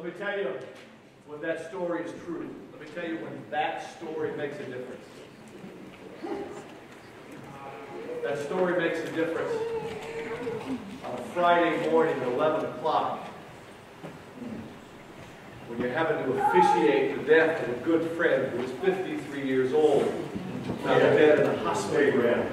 Let me tell you when that story is true. Let me tell you when that story makes a difference. That story makes a difference. On a Friday morning at 11 o'clock, when you're having to officiate the death of a good friend who was 53 years old, now dead in a hospital room.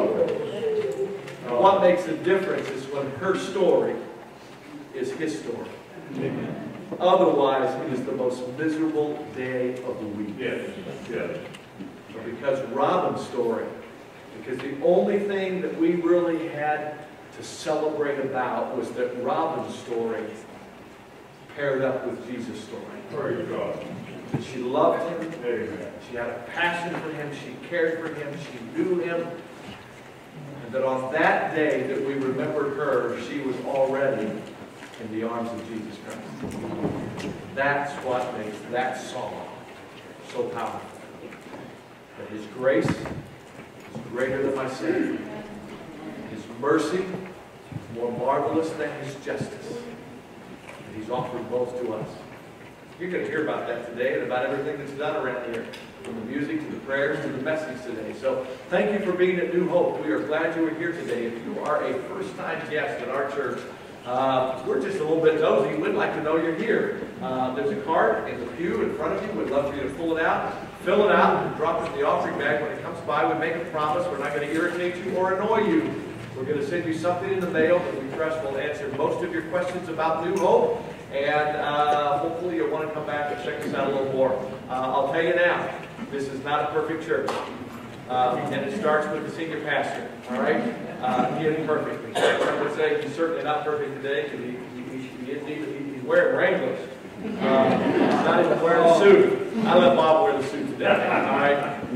What makes a difference is when her story is his story. Otherwise, it is the most miserable day of the week. But because Robin's story, because the only thing that we really had to celebrate about was that Robin's story paired up with Jesus' story. Praise God. That she loved him. Amen. She had a passion for him. She cared for him. She knew him. And that on that day that we remembered her, she was already in the arms of Jesus Christ. That's what makes that song so powerful. That his grace is greater than my sin. His mercy is more marvelous than his justice. And he's offered both to us. You're going to hear about that today and about everything that's done around here, from the music to the prayers to the message today. So thank you for being at New Hope. We are glad you are here today. If you are a first-time guest at our church, we're just a little bit nosy. We'd like to know you're here. There's a card in the pew in front of you. We'd love for you to pull it out, fill it out, and drop it in the offering bag. When it comes by, we make a promise. We're not going to irritate you or annoy you. We're going to send you something in the mail that we trust will answer most of your questions about New Hope. And hopefully you'll want to come back and check us out a little more. I'll tell you now, this is not a perfect church. And it starts with the senior pastor, all right? He isn't perfect. I would say he's certainly not perfect today because he's wearing Wranglers. He's not even wearing a suit. I let Bob wear the suit today, all right?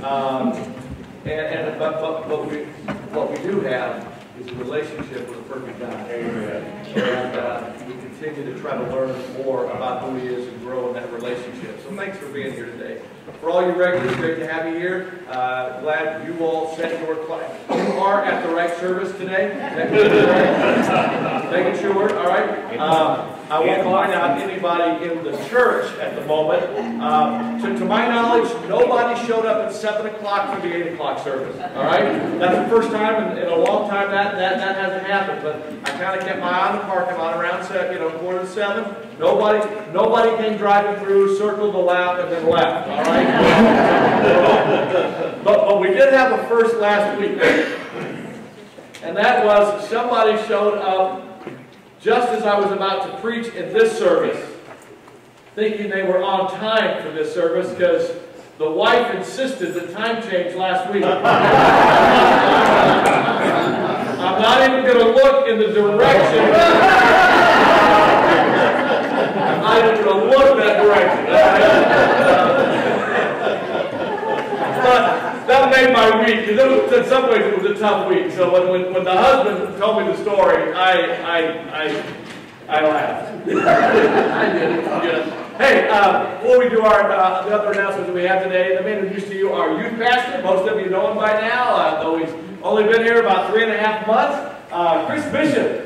But what we do have is a relationship with a perfect God. Amen. And we continue to try to learn more about who he is and grow in that relationship. So thanks for being here today. For all you regulars, great to have you here. Glad you all set your class. You are at the right service today. Making sure, all right? I won't find out anybody in the church at the moment. To my knowledge, nobody showed up at 7 o'clock for the 8 o'clock service. All right? That's the first time in a long time that hasn't happened. But I kind of kept my eye on the parking lot around 7:45. Nobody came driving through, circled the lap, and then left. All right? but we did have a first last week. And that was somebody showed up just as I was about to preach in this service, thinking they were on time for this service because the wife insisted the time change last week. I'm not even going to look in the direction. I'm not even going to look that direction. But that made my week. In some ways, it was a tough week. So when the husband told me the story, I laughed. I did. Yeah. Hey, before we do our the other announcements that we have today, let me introduce to you our youth pastor. Most of you know him by now, though he's only been here about 3.5 months. Chris Bishop.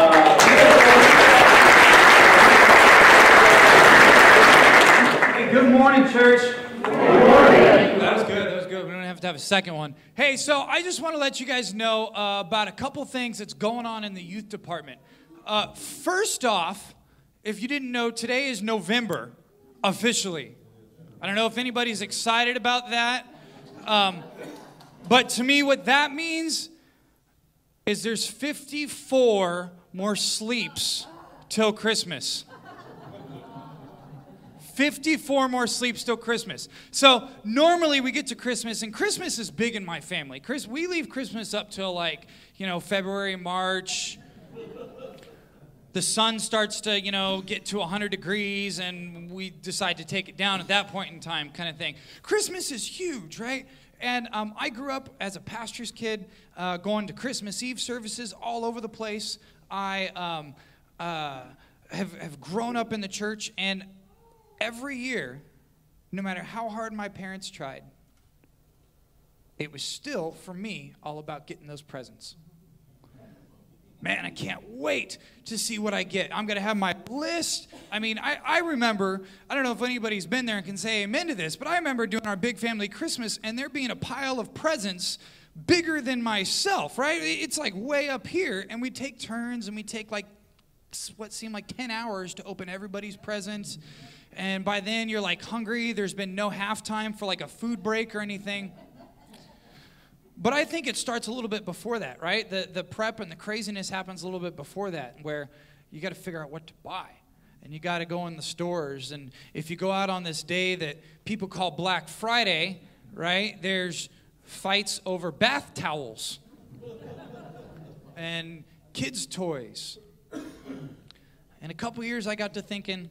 Hey, good morning, church. Good morning. That was good. That was good. We don't have to have a second one. Hey, so I just want to let you guys know about a couple things that's going on in the youth department. First off, if you didn't know, today is November, officially. I don't know if anybody's excited about that. But to me, what that means is there's 54 more sleeps till Christmas. 54 more sleeps till Christmas. So normally we get to Christmas, and Christmas is big in my family. We leave Christmas up till February, March. The sun starts to, get to 100 degrees, and we decide to take it down at that point in time, kind of thing. Christmas is huge, right? And I grew up as a pastor's kid, going to Christmas Eve services all over the place. I have grown up in the church, and every year, no matter how hard my parents tried, it was still, for me, all about getting those presents. Man, I can't wait to see what I get. I'm going to have my list. I mean, I remember, I don't know if anybody's been there and can say amen to this, but I remember doing our big family Christmas and there being a pile of presents bigger than myself, right? It's like way up here, and we take turns and we take like what seemed like 10 hours to open everybody's presents. And by then you're like hungry. There's been no halftime for like a food break or anything. But I think it starts a little bit before that, right? The prep and the craziness happens a little bit before that, where you got to figure out what to buy. And you got to go in the stores. And if you go out on this day that people call Black Friday, right, there's fights over bath towels and kids' toys. And a couple years ago, I got to thinking,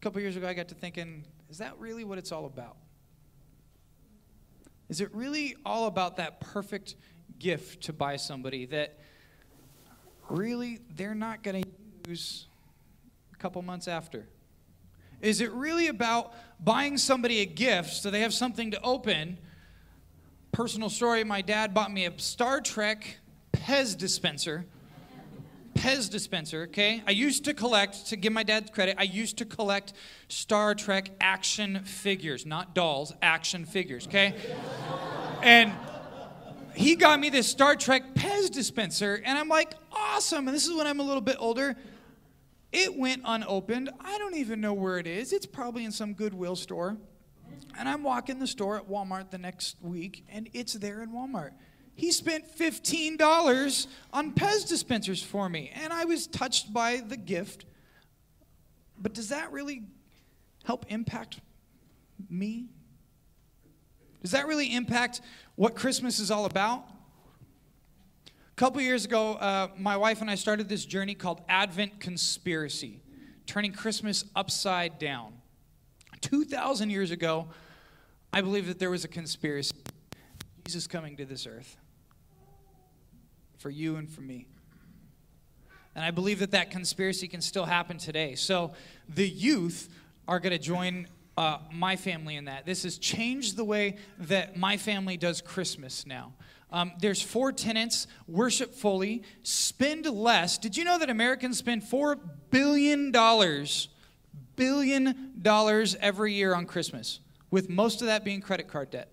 is that really what it's all about? Is it really all about that perfect gift to buy somebody that really they're not going to use a couple months after? Is it really about buying somebody a gift so they have something to open? Personal story, my dad bought me a Star Trek Pez dispenser. Okay? I used to collect, to give my dad credit, I used to collect Star Trek action figures, not dolls, action figures, okay? And he got me this Star Trek Pez dispenser, and I'm like, awesome, and this is when I'm a little bit older. It went unopened. I don't even know where it is. It's probably in some Goodwill store. And I'm walking the store at Walmart the next week, and it's there in Walmart. He spent $15 on Pez dispensers for me, and I was touched by the gift. But does that really help impact me? Does that really impact what Christmas is all about? A couple years ago, my wife and I started this journey called Advent Conspiracy, turning Christmas upside down. 2,000 years ago, I believe that there was a conspiracy. Jesus coming to this earth for you and for me. And I believe that that conspiracy can still happen today. So the youth are going to join my family in that. This has changed the way that my family does Christmas now. There's 4 tenets: worship fully, spend less. Did you know that Americans spend $4 billion every year on Christmas, with most of that being credit card debt?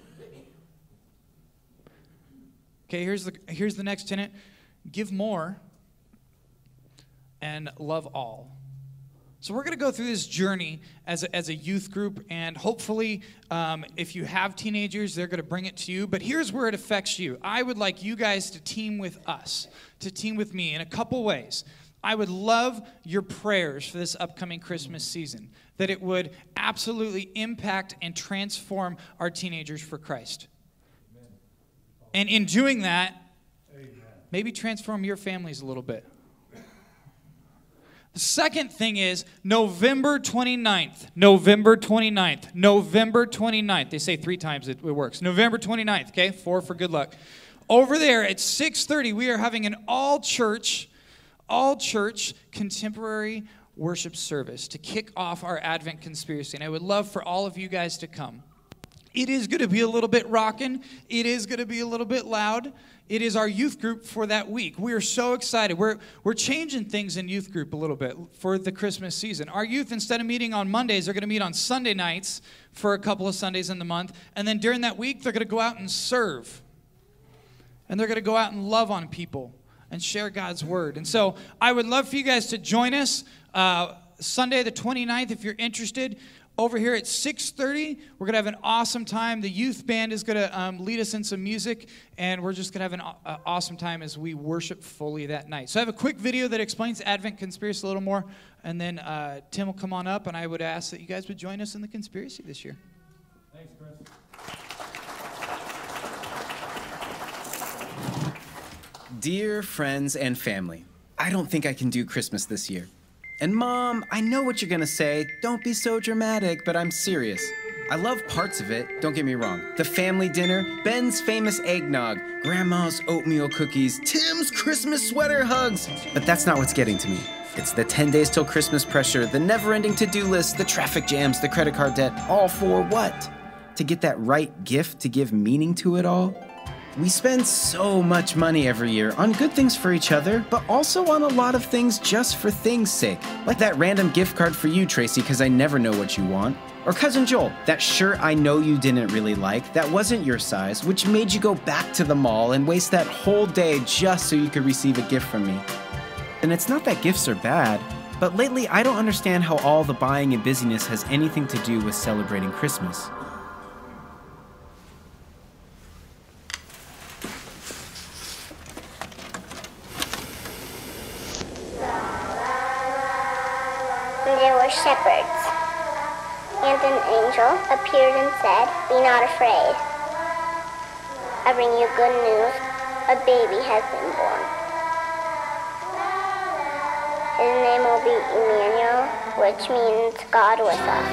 Okay, here's the next tenet: give more and love all. So we're going to go through this journey as a youth group, and hopefully if you have teenagers, they're going to bring it to you. But here's where it affects you. I would like you guys to team with us, to team with me in a couple ways. I would love your prayers for this upcoming Christmas season, that it would absolutely impact and transform our teenagers for Christ. Amen. And in doing that, amen, maybe transform your families a little bit. The second thing is November 29th. November 29th. November 29th. They say 3 times it works. November 29th, okay? 4 for good luck. Over there at 6:30, we are having an all-church contemporary worship service to kick off our Advent Conspiracy. And I would love for all of you guys to come. It is going to be a little bit rocking. It is going to be a little bit loud. It is our youth group for that week. We are so excited. We're changing things in youth group a little bit for the Christmas season. Our youth, instead of meeting on Mondays, are going to meet on Sunday nights for a couple of Sundays in the month. And then during that week, they're going to go out and serve. And they're going to go out and love on people and share God's word. And so I would love for you guys to join us Sunday the 29th if you're interested. Over here at 6:30, we're going to have an awesome time. The youth band is going to lead us in some music, and we're just going to have an awesome time as we worship fully that night. So I have a quick video that explains Advent Conspiracy a little more, and then Tim will come on up, and I would ask that you guys would join us in the conspiracy this year. Thanks, Chris. Dear friends and family, I don't think I can do Christmas this year. And Mom, I know what you're gonna say. Don't be so dramatic, but I'm serious. I love parts of it, don't get me wrong. The family dinner, Ben's famous eggnog, Grandma's oatmeal cookies, Tim's Christmas sweater hugs. But that's not what's getting to me. It's the 10 days till Christmas pressure, the never-ending to-do list, the traffic jams, the credit card debt, all for what? To get that right gift to give meaning to it all? We spend so much money every year on good things for each other, but also on a lot of things just for things' sake. Like that random gift card for you, Tracy, because I never know what you want. Or Cousin Joel, that shirt I know you didn't really like, that wasn't your size, which made you go back to the mall and waste that whole day just so you could receive a gift from me. And it's not that gifts are bad, but lately I don't understand how all the buying and busyness has anything to do with celebrating Christmas. There were shepherds, and an angel appeared and said, "Be not afraid. I bring you good news. A baby has been born. His name will be Emmanuel, which means God with us."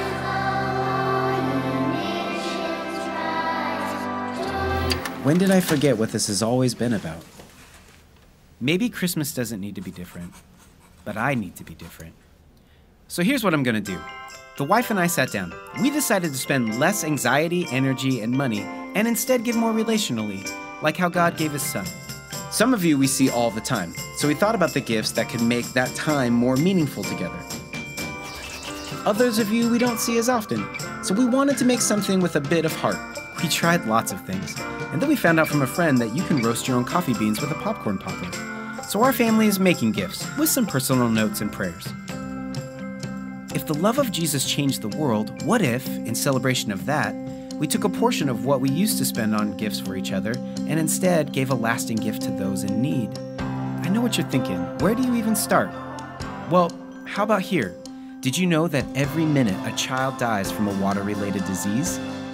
When did I forget what this has always been about? Maybe Christmas doesn't need to be different, but I need to be different. So here's what I'm gonna do. The wife and I sat down. We decided to spend less anxiety, energy, and money, and instead give more relationally, like how God gave his son. Some of you we see all the time, so we thought about the gifts that could make that time more meaningful together. Others of you we don't see as often, so we wanted to make something with a bit of heart. We tried lots of things, and then we found out from a friend that you can roast your own coffee beans with a popcorn popper. So our family is making gifts, with some personal notes and prayers. If the love of Jesus changed the world, what if, in celebration of that, we took a portion of what we used to spend on gifts for each other and instead gave a lasting gift to those in need? I know what you're thinking. Where do you even start? Well, how about here? Did you know that every minute a child dies from a water-related disease?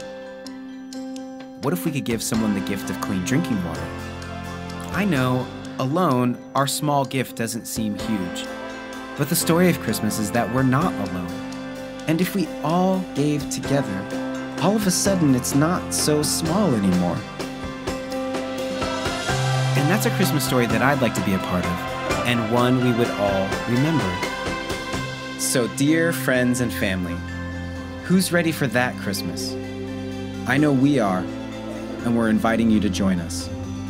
What if we could give someone the gift of clean drinking water? I know, alone, our small gift doesn't seem huge. But the story of Christmas is that we're not alone. And if we all gave together, all of a sudden it's not so small anymore. And that's a Christmas story that I'd like to be a part of, and one we would all remember. So dear friends and family, who's ready for that Christmas? I know we are, and we're inviting you to join us.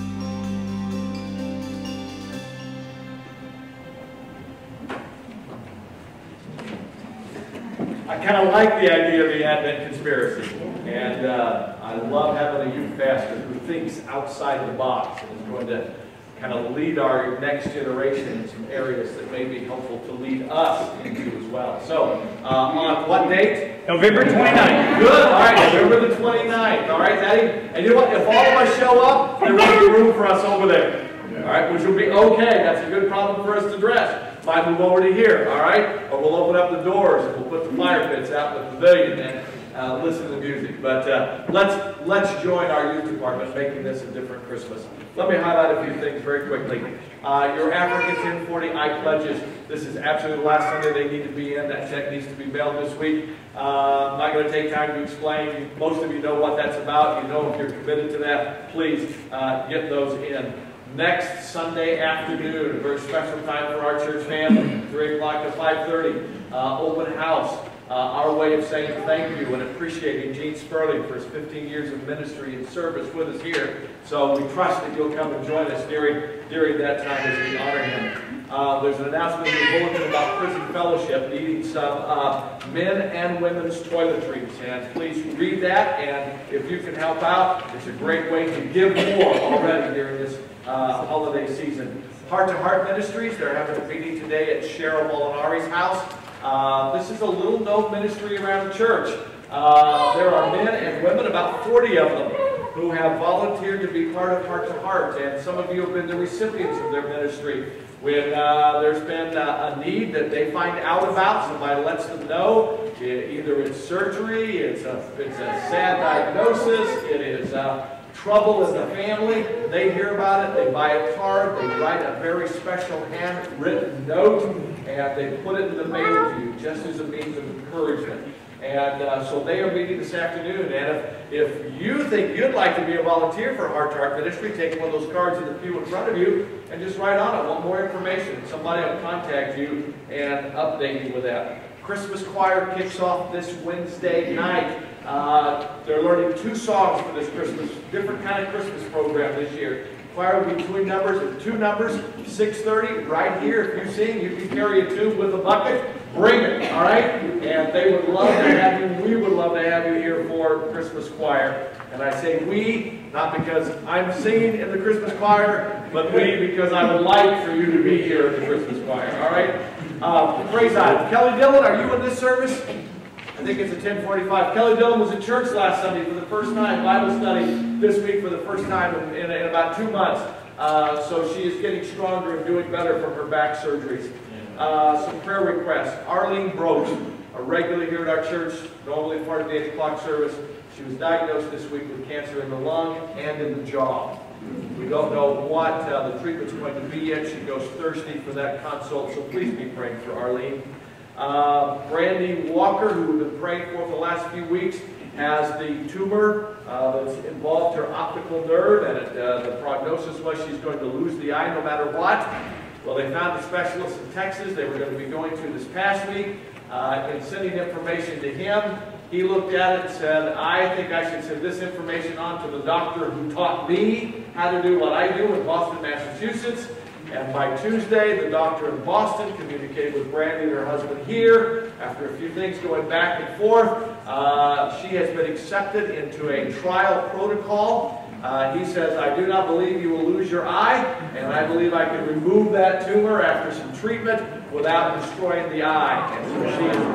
I kind of like the idea of the Advent conspiracy, and I love having a youth pastor who thinks outside the box and is going to kind of lead our next generation in some areas that may be helpful to lead us into as well. So, on what date? November 29th. Good, all right, November the 29th, all right, Daddy? And you know what, if all of us show up, there will be room for us over there, all right, which will be okay. That's a good problem for us to address. Might move over to here, all right? Or we'll open up the doors and we'll put the fire pits out in the pavilion and listen to the music. But let's join our youth department making this a different Christmas. Let me highlight a few things very quickly. Your Africa 1040 I pledges. This is absolutely the last Sunday they need to be in. That check needs to be mailed this week. I'm not going to take time to explain. Most of you know what that's about. You know if you're committed to that. Please get those in. Next Sunday afternoon, a very special time for our church family, 3 o'clock to 5:30, open house. Our way of saying thank you and appreciating Gene Sperling for his 15 years of ministry and service with us here. So we trust that you'll come and join us during that time as we honor him. There's an announcement in the bulletin about Prison Fellowship needing some men and women's toiletries. And please read that, and if you can help out, it's a great way to give more already during this holiday season. Heart to Heart Ministries, they're having a meeting today at Cheryl Molinari's house. This is a little-known ministry around the church. There are men and women, about 40 of them, who have volunteered to be part of Heart to Heart, and some of you have been the recipients of their ministry. When there's been a need that they find out about, somebody lets them know. Either it's surgery, it's a sad diagnosis, it is trouble in the family. They hear about it, they buy a card, they write a very special handwritten note, and they put it in the mail to you just as a means of encouragement. And so they are meeting this afternoon. And if you think you'd like to be a volunteer for Heart to Heart Ministry, take one of those cards in the pew in front of you and just write on it. Want more information? Somebody will contact you and update you with that. Christmas choir kicks off this Wednesday night. They're learning 2 songs for this Christmas, different kind of Christmas program this year. Choir will be between numbers of 2 numbers, 6:30, right here. If you sing, you can carry a tube with a bucket. Bring it, all right? And they would love to have you. We would love to have you here for Christmas choir. And I say we, not because I'm singing in the Christmas choir, but we because I would like for you to be here in the Christmas choir, all right? Praise God. Kelly Dillon, are you in this service? I think it's at 10:45. Kelly Dillon was at church last Sunday for the first time, Bible study this week for the first time in about 2 months. So she is getting stronger and doing better from her back surgeries. Some prayer requests. Arlene Brooks, a regular here at our church, normally part of the 8 o'clock service. She was diagnosed this week with cancer in the lung and in the jaw. We don't know what the treatment's going to be yet. She goes Thursday for that consult, so please be praying for Arlene. Brandy Walker, who we've been praying for the last few weeks, has the tumor that's involved her optical nerve, and the prognosis was she's going to lose the eye no matter what. Well, they found a specialist in Texas they were going to be going to this past week and sending information to him. He looked at it and said, I think I should send this information on to the doctor who taught me how to do what I do in Boston, Massachusetts. And by Tuesday, the doctor in Boston communicated with Brandy and her husband here. After a few things going back and forth, she has been accepted into a trial protocol. He says, I do not believe you will lose your eye, and I believe I can remove that tumor after some treatment without destroying the eye. And so she is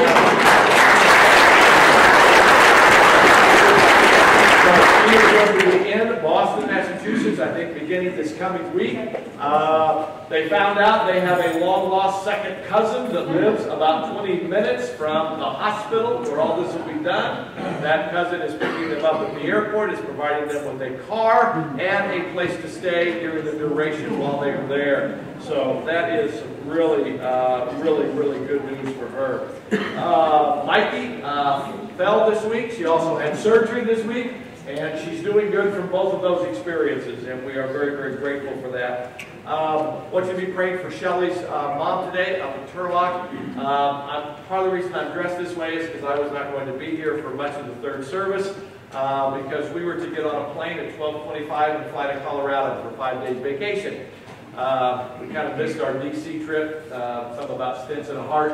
She is going to be in Boston, Massachusetts, I think beginning this coming week. They found out they have a long-lost second cousin that lives about 20 minutes from the hospital where all this will be done. That cousin is picking them up at the airport, is providing them with a car and a place to stay during the duration while they are there. So that is really, really good news for her. Mikey fell this week. She also had surgery this week. And she's doing good from both of those experiences, and we are very grateful for that. I want you to be praying for Shelly's mom today up in Turlock. Part of the reason I'm dressed this way is because I was not going to be here for much of the 3rd service because we were to get on a plane at 12:25 and fly to Colorado for a 5-day vacation. We kind of missed our D.C. trip, something about stents in a heart.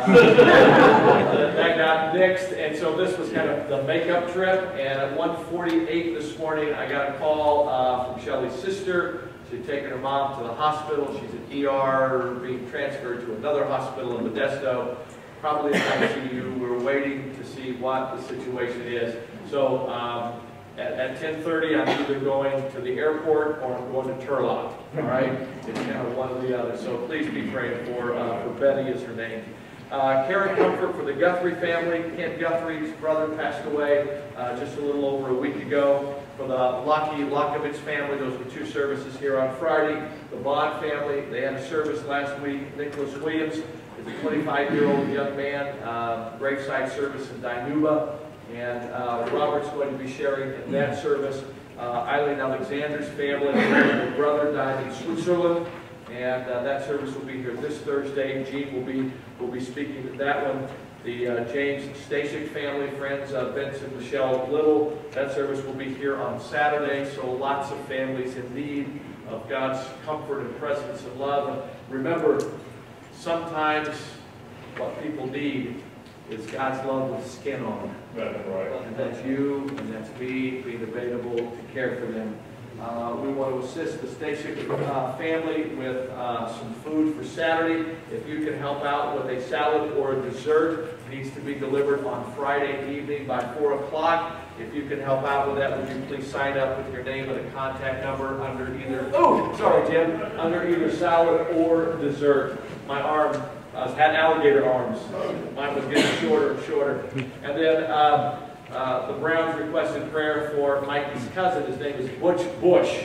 That got nixed, and so this was kind of the makeup trip. And at 1:48 this morning, I got a call from Shelly's sister. She'd taken her mom to the hospital. She's at ER, being transferred to another hospital in Modesto, probably in ICU. We're waiting to see what the situation is. So at 10:30, I'm either going to the airport or I'm going to Turlock. All right, it's kind of one or the other. So please be praying for Betty is her name. Karen Comfort for the Guthrie family. Kent Guthrie's brother passed away just a little over a week ago. For the Lockovich family, those were 2 services here on Friday. The Bond family, they had a service last week. Nicholas Williams is a 25-year-old young man, graveside service in Dinuba. And Robert's going to be sharing in that service. Eileen Alexander's family, her brother died in Switzerland. And that service will be here this Thursday. Gene will be speaking at that one. The James Stashik family, friends, Vince and Michelle Little, that service will be here on Saturday. So lots of families in need of God's comfort and presence and love. And remember, sometimes what people need is God's love with skin on them. That's right. And that's you, and that's me, being available to care for them. We want to assist the Stashik family with some food for Saturday. If you can help out with a salad or a dessert, it needs to be delivered on Friday evening by 4 o'clock. If you can help out with that, would you please sign up with your name and a contact number under either, under either salad or dessert. My arm had alligator arms. Mine was getting shorter and shorter. And then the Browns requested prayer for Mikey's cousin. His name is Butch Bush.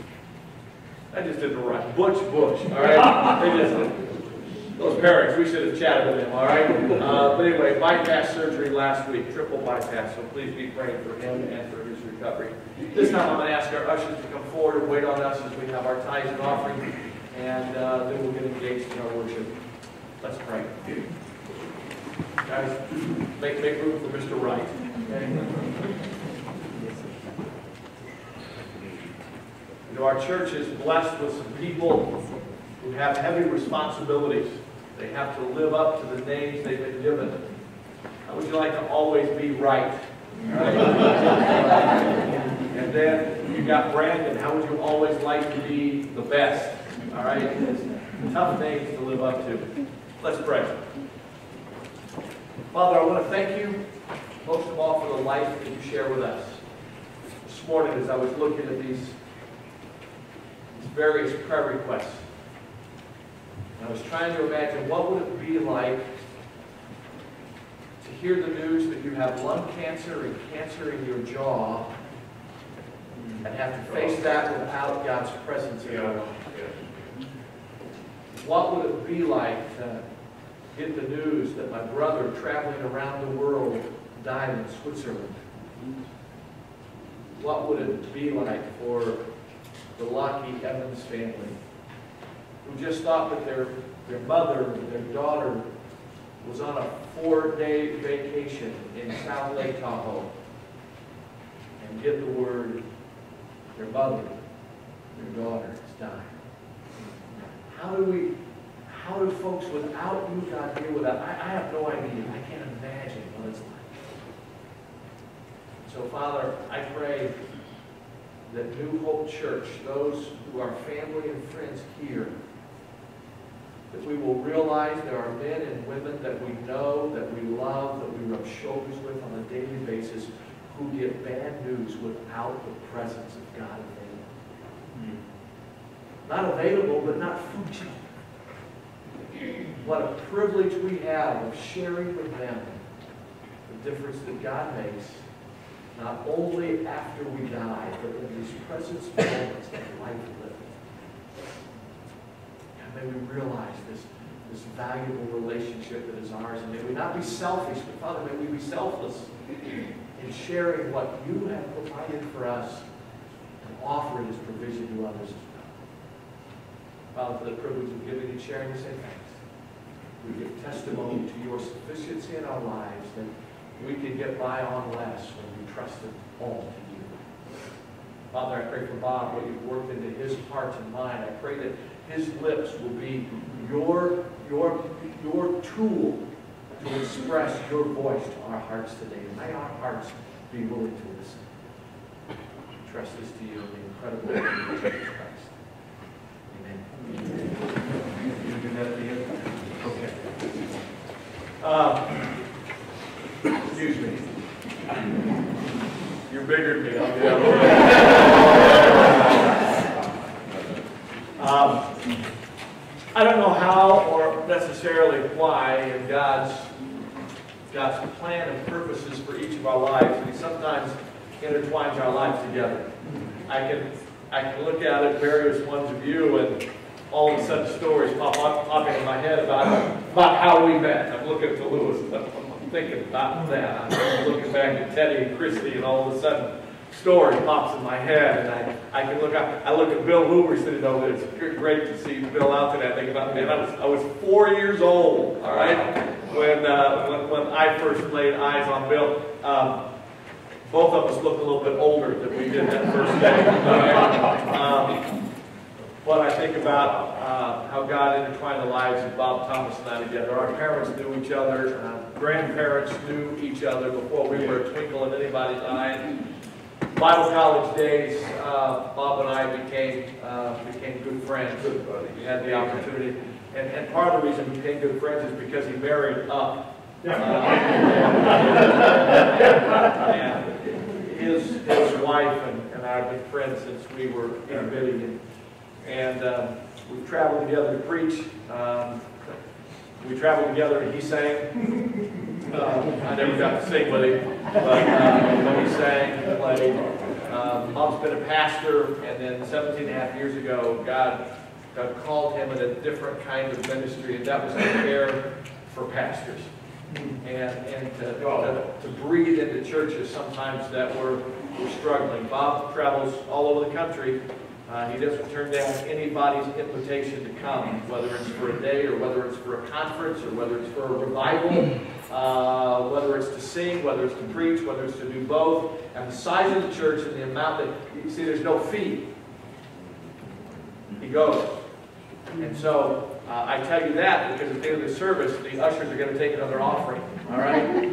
I just didn't write. Butch Bush, all right? Those parents, we should have chatted with him, all right? But anyway, bypass surgery last week, triple bypass, so please be praying for him and for his recovery. This time I'm going to ask our ushers to come forward and wait on us as we have our tithes and offering, and then we'll get engaged in our worship. Let's pray. Guys, make room for Mr. Wright. Okay? You know, our church is blessed with some people who have heavy responsibilities. They have to live up to the names they've been given. How would you like to always be right? And then you got Brandon. How would you always like to be the best? All right? It's tough names to live up to. Let's pray. Father, I want to thank you most of all for the life that you share with us. This morning as I was looking at these various prayer requests, I was trying to imagine what would it be like to hear the news that you have lung cancer and cancer in your jaw and have to face that without God's presence in your life. What would it be like to get the news that my brother traveling around the world died in Switzerland? What would it be like for the Lockheed Evans family, who just thought that their mother, their daughter, was on a 4-day vacation in South Lake Tahoe, and get the word, their mother, their daughter has died? How do folks without you, God, deal with that? I have no idea. I can't imagine what it's like. So, Father, I pray that New Hope Church, those who are family and friends here, that we will realize there are men and women that we know, that we love, that we rub shoulders with on a daily basis, who get bad news without the presence of God available. Not available, but not functional. What a privilege we have of sharing with them the difference that God makes, not only after we die, but in these present moments that life lived. And may we realize this valuable relationship that is ours, and may we not be selfish, but Father, may we be selfless in sharing what you have provided for us and offer it as provision to others as well. Father, for the privilege of giving and sharing, we say thanks. We give testimony to your sufficiency in our lives, that we can get by on less when we trust it all to you. Father, I pray for Bob, what you've worked into his heart and mind. I pray that his lips will be your tool to express your voice to our hearts today. And may our hearts be willing to listen. Trust this to you in the incredible name of Jesus Christ. Amen. You do that at the end? Okay. Excuse me. You're bigger than me. I'll do that. I don't know how or necessarily why in God's plan and purposes for each of our lives, He sometimes intertwines our lives together. I can look at it, various ones of you, and all of a sudden stories pop in my head about how we met. I'm looking to Lewis, and I'm thinking about that. I'm looking back at Teddy and Christy, and all of a sudden story pops in my head, and I look at Bill Hoover sitting over there. It's great to see Bill out today. I think about, man, I was 4 years old, all right, when I first laid eyes on Bill. Both of us look a little bit older than we did that first day. But I think about how God intertwined the lives of Bob Thomas and I together. Our parents knew each other. Grandparents knew each other before we were a twinkle in anybody's eye. Bible college days, Bob and I became good friends. We had the opportunity. And part of the reason we became good friends is because he married up. And his wife and I have been friends since we were in Michigan. And we've traveled together to preach. We traveled together and he sang. I never got to sing with him, but he sang and played. Bob's been a pastor, and then 17 and a half years ago, God called him in a different kind of ministry, and that was to care for pastors. And to breathe into churches sometimes that were struggling. Bob travels all over the country. He doesn't turn down anybody's invitation to come, whether it's for a day or whether it's for a conference or whether it's for a revival. whether it's to sing, whether it's to preach, whether it's to do both. And the size of the church and the amount that, you see, there's no fee. He goes. And so, I tell you that because at the end of the service, the ushers are going to take another offering. All right?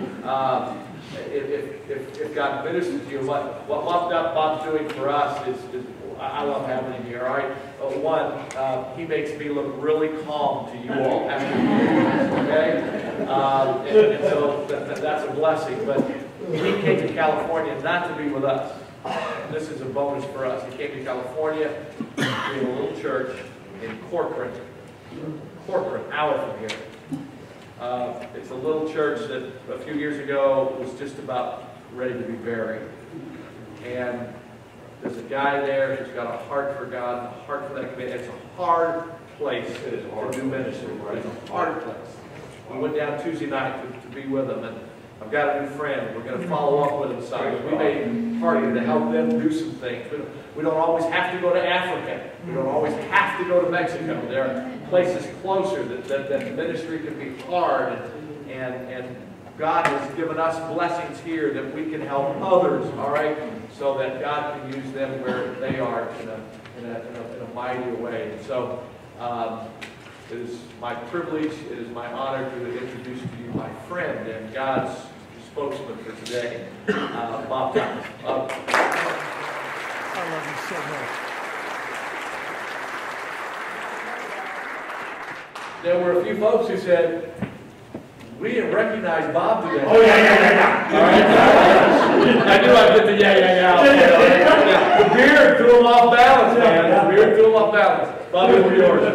If God ministers to you, what Bob's doing for us is I love having him here. All right? One, he makes me look really calm to you all after the meetings, okay? And so that's a blessing. But he came to California not to be with us. This is a bonus for us. He came to California to be in a little church in Corcoran, an hour from here. It's a little church that a few years ago was just about ready to be buried. And there's a guy there who's got a heart for God, a heart for that community. It's a hard place to do ministry. It's a hard place. We went down Tuesday night to be with them, and I've got a new friend. We're going to follow up with them. So we made a party to help them do some things. We don't always have to go to Africa. We don't always have to go to Mexico. There are places closer that the ministry can be hard, and God has given us blessings here that we can help others, all right, so that God can use them where they are in a mighty way. And so it is my privilege, it is my honor to introduce to you my friend and God's spokesman for today, Bob Thomas. I love you so much. There were a few folks who said, we didn't recognize Bob today. Oh, yeah. All right. I knew I'd get the yeah. The beard threw him off balance, man. The beard threw him off balance. Bobby, we're yours.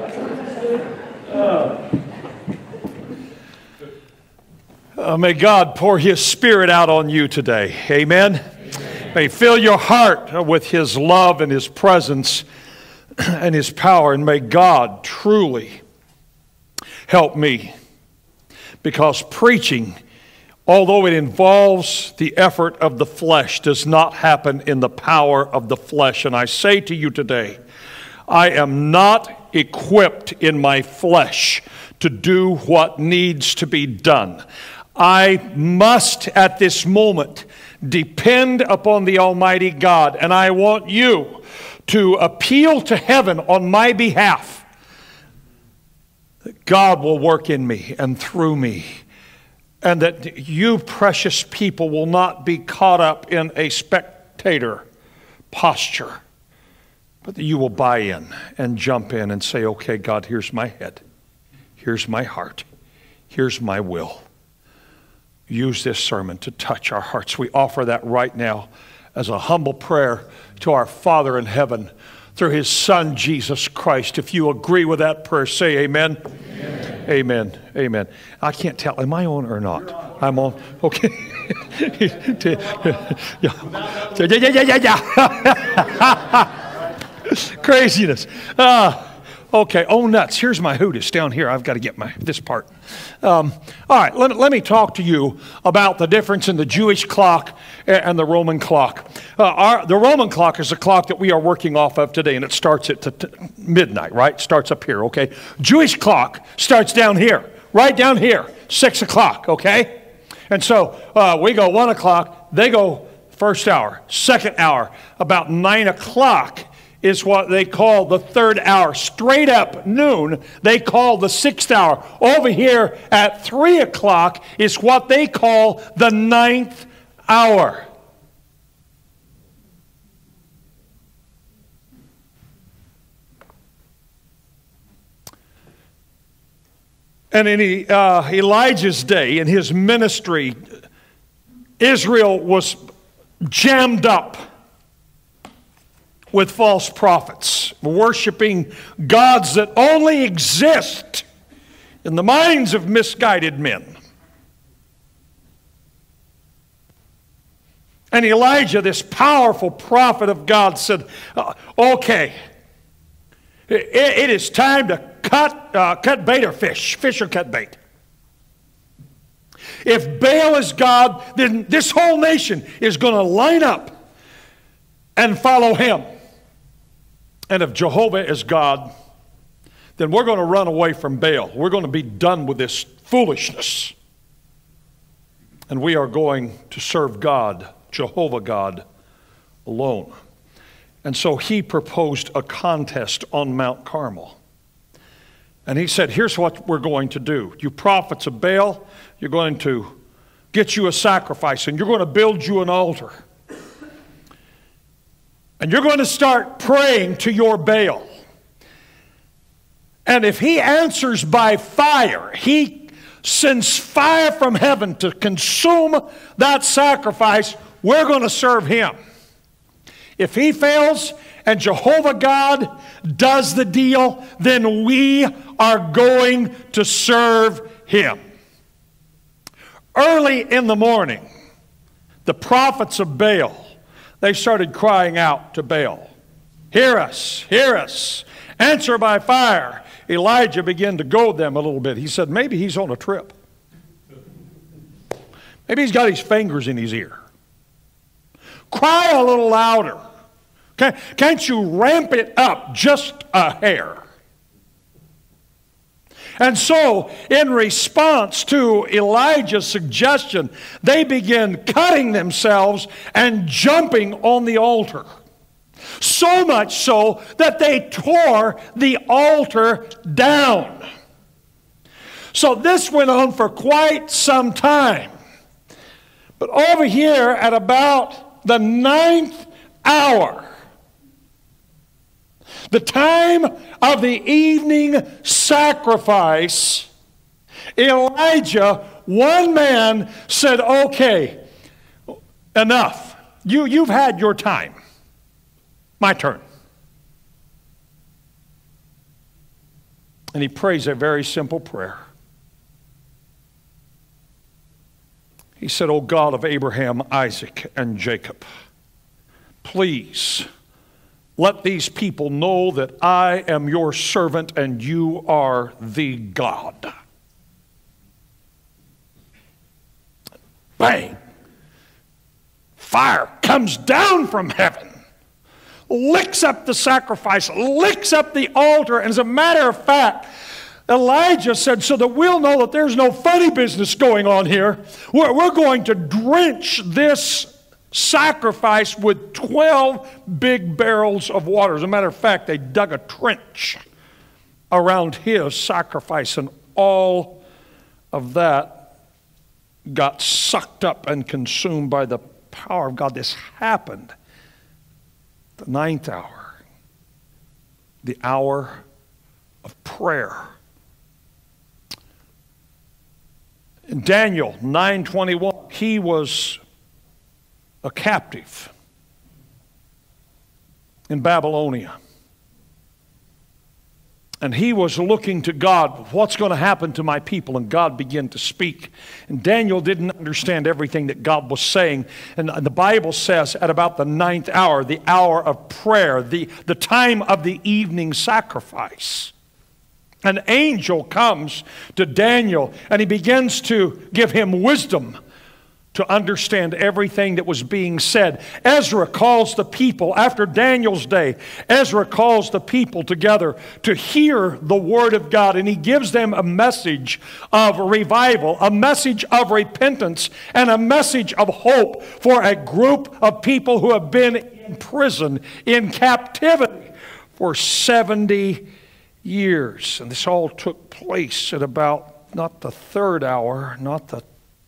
May God pour His Spirit out on you today. Amen. May He fill your heart with His love and His presence and His power. And may God truly help me. Because preaching, although it involves the effort of the flesh, does not happen in the power of the flesh. And I say to you today, I am not equipped in my flesh to do what needs to be done. I must at this moment depend upon the Almighty God, and I want you to appeal to heaven on my behalf that God will work in me and through me, and that you precious people will not be caught up in a spectator posture, but that you will buy in and jump in and say, okay, God, here's my head, here's my heart, here's my will. Use this sermon to touch our hearts. We offer that right now as a humble prayer to our Father in heaven through His Son, Jesus Christ. If you agree with that prayer, say amen. Amen. Amen. Amen. I can't tell. Am I on or not? You're on. I'm on. Okay. Yeah. Craziness. Okay, oh nuts, here's my hooters down here. I've got to get this part. All right, let me talk to you about the difference in the Jewish clock and the Roman clock. The Roman clock is the clock that we are working off of today, and it starts at midnight, right? Starts up here, okay? Jewish clock starts down here, right down here, 6 o'clock, okay? And so we go 1 o'clock, they go first hour, second hour, about 9 o'clock. Is what they call the third hour. Straight up noon, they call the 6th hour. Over here at 3 o'clock is what they call the 9th hour. And in Elijah's day, in his ministry, Israel was jammed up with false prophets, worshiping gods that only exist in the minds of misguided men. And Elijah, this powerful prophet of God, said, okay, it is time to cut bait or fish or cut bait. If Baal is God, then this whole nation is going to line up and follow him. And if Jehovah is God, then we're going to run away from Baal. We're going to be done with this foolishness. and we are going to serve God, Jehovah God, alone. And so he proposed a contest on Mount Carmel. And he said, here's what we're going to do. You prophets of Baal, you're going to get you a sacrifice, and you're going to build you an altar. And you're going to start praying to your Baal. And if he answers by fire, he sends fire from heaven to consume that sacrifice, we're going to serve him. If he fails and Jehovah God does the deal, then we are going to serve him. Early in the morning, the prophets of Baal, they started crying out to Baal, hear us, answer by fire. Elijah began to goad them a little bit. He said, maybe he's on a trip. Maybe he's got his fingers in his ear. Cry a little louder. Can't you ramp it up just a hair? And so, in response to Elijah's suggestion, they began cutting themselves and jumping on the altar. So much so that they tore the altar down. So this went on for quite some time. But over here at about the 9th hour, the time of the evening sacrifice, Elijah, one man, said, okay, enough. You've had your time. My turn. And he prays a very simple prayer. He said, O God of Abraham, Isaac, and Jacob, please let these people know that I am your servant and you are the God. Bang! Fire comes down from heaven, licks up the sacrifice, licks up the altar, and as a matter of fact, Elijah said, so that we'll know that there's no funny business going on here, we're going to drench this sacrifice with 12 big barrels of water. As a matter of fact, they dug a trench around his sacrifice, and all of that got sucked up and consumed by the power of God. This happened the 9th hour, the hour of prayer. In Daniel 9:21, he was a captive in Babylonia. And he was looking to God, what's going to happen to my people? And God began to speak. And Daniel didn't understand everything that God was saying. And the Bible says at about the 9th hour, the hour of prayer, the time of the evening sacrifice, an angel comes to Daniel and he begins to give him wisdom to understand everything that was being said. Ezra calls the people, after Daniel's day, Ezra calls the people together to hear the Word of God, and he gives them a message of revival, a message of repentance, and a message of hope for a group of people who have been in prison, in captivity for 70 years. And this all took place at about, not the 3rd hour, not the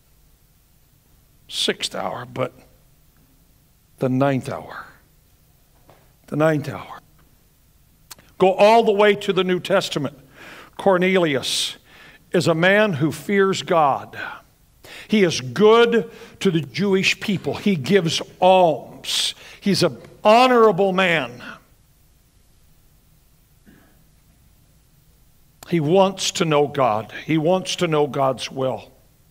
6th hour, but the 9th hour. The 9th hour. Go all the way to the New Testament. Cornelius is a man who fears God. He is good to the Jewish people. He gives alms. He's an honorable man. He wants to know God. He wants to know God's will.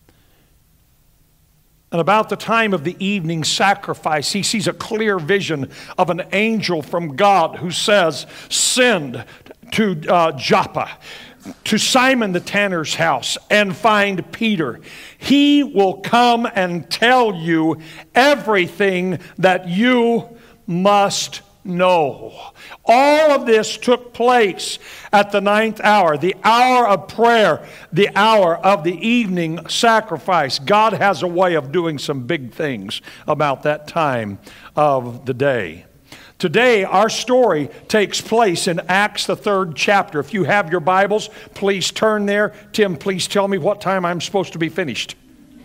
And about the time of the evening sacrifice, he sees a clear vision of an angel from God who says, send to Joppa, to Simon the tanner's house, and find Peter. He will come and tell you everything that you must No. All of this took place at the 9th hour, the hour of prayer, the hour of the evening sacrifice. God has a way of doing some big things about that time of the day. Today, our story takes place in Acts, the 3rd chapter. If you have your Bibles, please turn there. Tim, please tell me what time I'm supposed to be finished.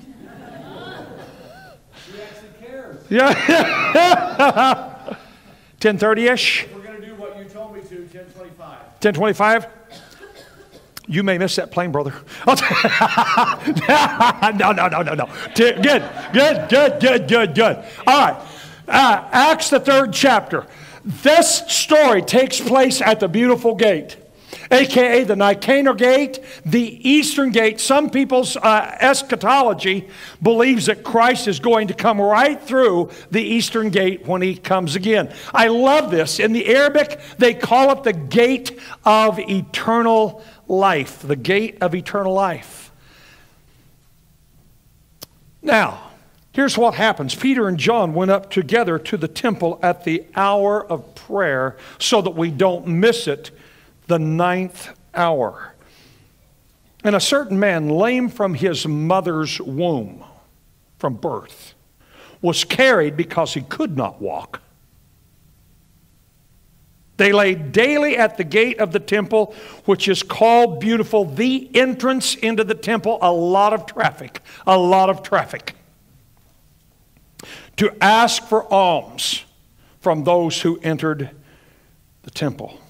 He actually cares. Yeah. 10:30-ish? We're going to do what you told me to, 10:25. 10:25? You may miss that plane, brother. No. Good. All right. Acts, the 3rd chapter. This story takes place at the Beautiful Gate, a.k.a. the Nicanor Gate, the Eastern Gate. Some people's eschatology believes that Christ is going to come right through the Eastern Gate when he comes again. I love this. In the Arabic, they call it the Gate of Eternal Life. The Gate of Eternal Life. Now, here's what happens. Peter and John went up together to the temple at the hour of prayer so that we don't miss it, the 9th hour. And a certain man, lame from his mother's womb, from birth, was carried because he could not walk. They lay daily at the gate of the temple, which is called Beautiful, the entrance into the temple. A lot of traffic, to ask for alms from those who entered the temple,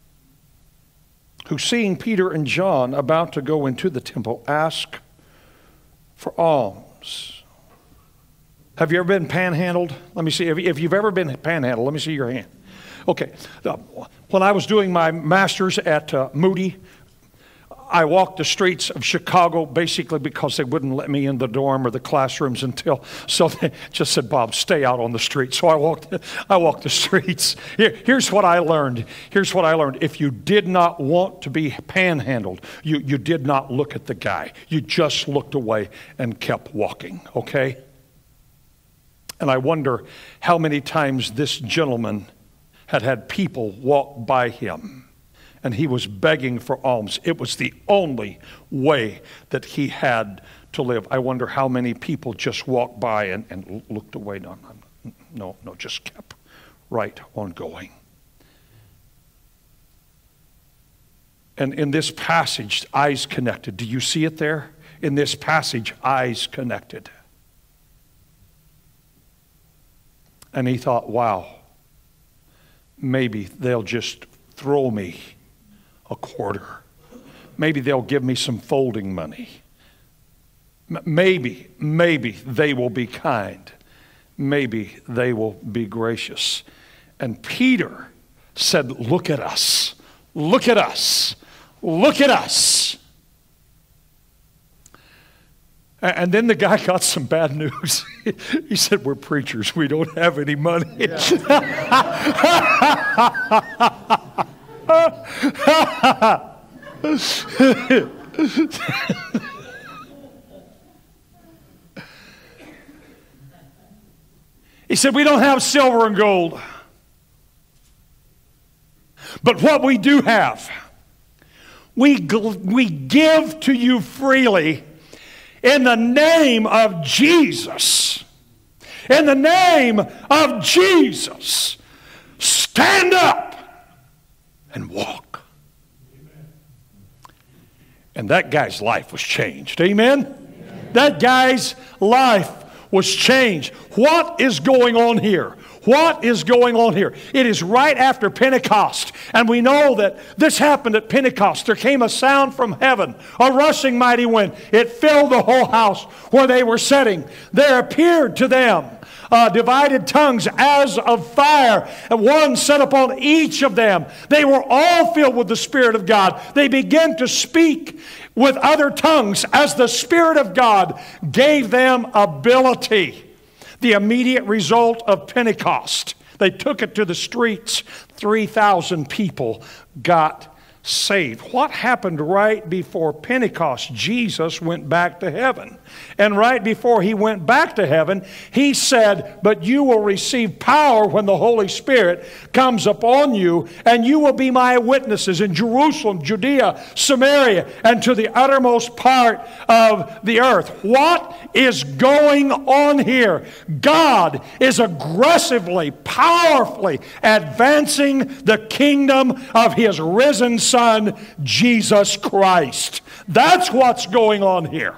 who, seeing Peter and John about to go into the temple, asked for alms. Have you ever been panhandled? Let me see. If you've ever been panhandled, let me see your hand. Okay. When I was doing my master's at Moody, I walked the streets of Chicago basically because they wouldn't let me in the dorm or the classrooms so they just said, Bob, stay out on the street. So I walked the streets. Here's what I learned. If you did not want to be panhandled, you did not look at the guy. You just looked away and kept walking, okay? And I wonder how many times this gentleman had people walk by him and he was begging for alms. It was the only way that he had to live. I wonder how many people just walked by and looked away. No, just kept right on going. And in this passage, eyes connected. Do you see it there? In this passage, eyes connected. And he thought, wow, maybe they'll just throw me a quarter. Maybe they'll give me some folding money. Maybe they will be kind. Maybe they will be gracious. And Peter said, look at us. Look at us. Look at us. And then the guy got some bad news. He said, we're preachers. We don't have any money. Yeah. He said, we don't have silver and gold. But what we do have, we give to you freely in the name of Jesus. In the name of Jesus. Stand up and walk. And that guy's life was changed. Amen? That guy's life was changed. What is going on here? What is going on here? It is right after Pentecost. And we know that this happened at Pentecost. There came a sound from heaven, a rushing mighty wind. It filled the whole house where they were sitting. There appeared to them divided tongues as of fire, and one set upon each of them. They were all filled with the Spirit of God. They began to speak with other tongues as the Spirit of God gave them ability. The immediate result of Pentecost, they took it to the streets. 3,000 people got saved. What happened right before Pentecost? Jesus went back to heaven. And right before he went back to heaven, he said, but you will receive power when the Holy Spirit comes upon you, and you will be my witnesses in Jerusalem, Judea, Samaria, and to the uttermost part of the earth. What is going on here? God is aggressively, powerfully advancing the kingdom of his risen Son, Jesus Christ. That's what's going on here.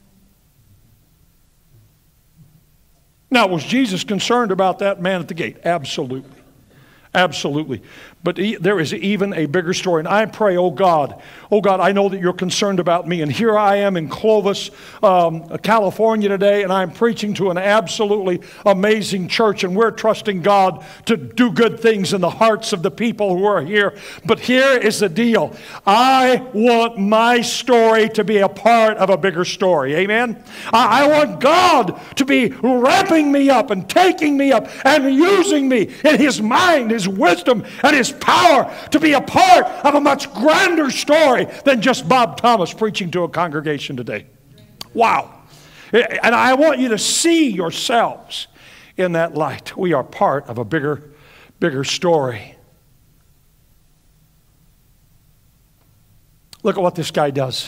Now, was Jesus concerned about that man at the gate? Absolutely. Absolutely. But there is even a bigger story. And I pray, oh God, I know that you're concerned about me. And here I am in Clovis, California today, and I'm preaching to an absolutely amazing church. And we're trusting God to do good things in the hearts of the people who are here. But here is the deal. I want my story to be a part of a bigger story. Amen? I want God to be wrapping me up and taking me up and using me in his mind, his wisdom, and his power to be a part of a much grander story than just Bob Thomas preaching to a congregation today. Wow. And I want you to see yourselves in that light. We are part of a bigger story. Look at what this guy does.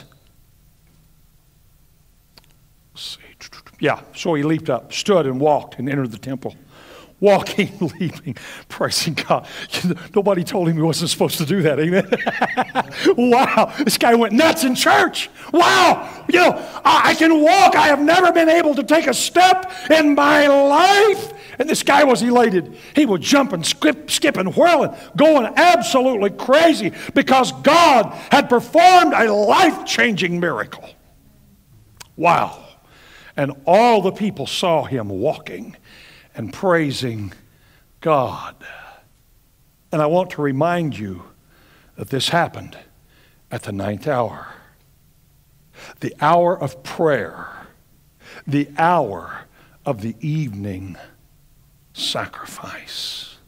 Let's see. Yeah, so he leaped up, stood and walked and entered the temple. Walking, leaping, praising God. Nobody told him he wasn't supposed to do that, amen? Wow, this guy went nuts in church. Wow, I can walk. I have never been able to take a step in my life. And this guy was elated. He was jumping, skipping, whirling, going absolutely crazy because God had performed a life-changing miracle. Wow. And all the people saw him walking and praising God. And I want to remind you that this happened at the 9th hour. The hour of prayer. The hour of the evening sacrifice.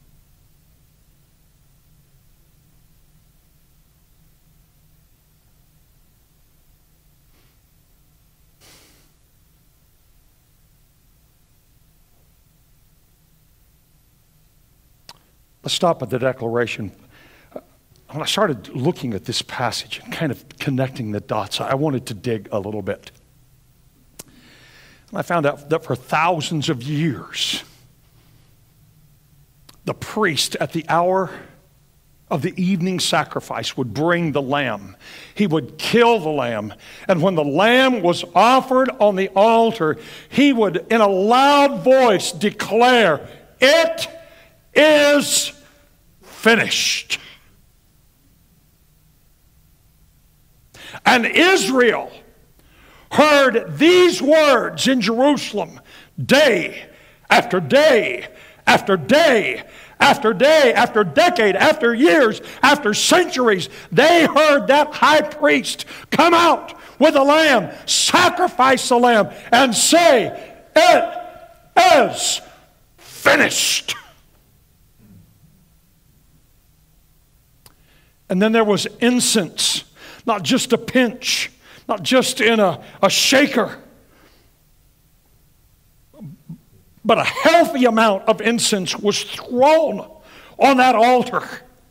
Let's stop at the declaration. When I started looking at this passage and kind of connecting the dots, I wanted to dig a little bit. And I found out that for thousands of years, the priest at the hour of the evening sacrifice would bring the lamb. He would kill the lamb. And when the lamb was offered on the altar, he would, in a loud voice, declare, "It is finished." And Israel heard these words in Jerusalem day after day after day after day after decade after years after centuries. They heard that high priest come out with a lamb, sacrifice the lamb, and say, "It is finished." And then there was incense, not just a pinch, not just in a shaker, but a healthy amount of incense was thrown on that altar.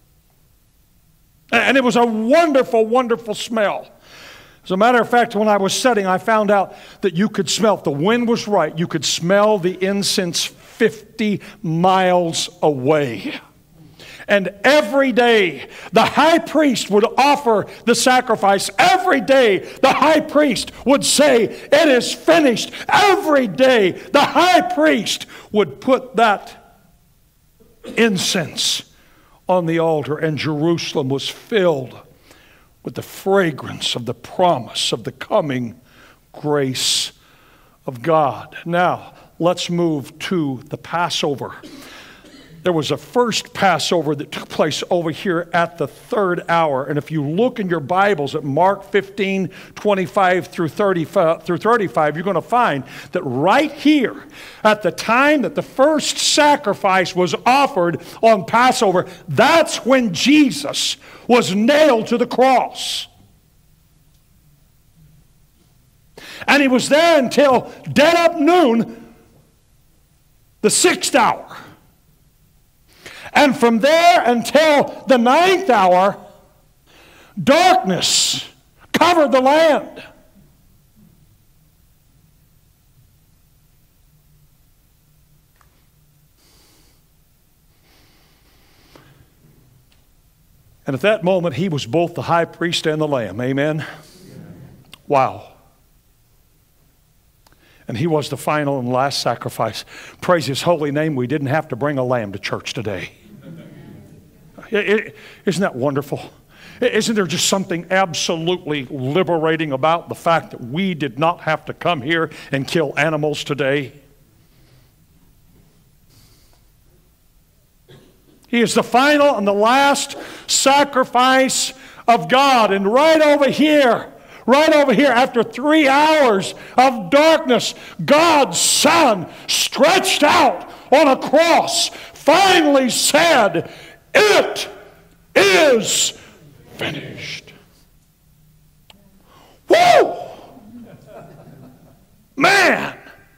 And it was a wonderful, wonderful smell. As a matter of fact, when I was setting, I found out that you could smell, if the wind was right, you could smell the incense 50 miles away. And every day, the high priest would offer the sacrifice. Every day, the high priest would say, "It is finished." Every day, the high priest would put that incense on the altar, and Jerusalem was filled with the fragrance of the promise of the coming grace of God. Now, let's move to the Passover. There was a first Passover that took place over here at the 3rd hour. And if you look in your Bibles at Mark 15, 25 through 35, you're going to find that right here, at the time that the first sacrifice was offered on Passover, that's when Jesus was nailed to the cross. And he was there until dead up noon, the 6th hour. And from there until the 9th hour, darkness covered the land. And at that moment, he was both the high priest and the lamb. Amen? Wow. And he was the final and last sacrifice. Praise his holy name, we didn't have to bring a lamb to church today. Isn't that wonderful? Isn't there just something absolutely liberating about the fact that we did not have to come here and kill animals today? He is the final and the last sacrifice of God. And right over here, after 3 hours of darkness, God's Son, stretched out on a cross, finally said, "It is finished." Woo! Man!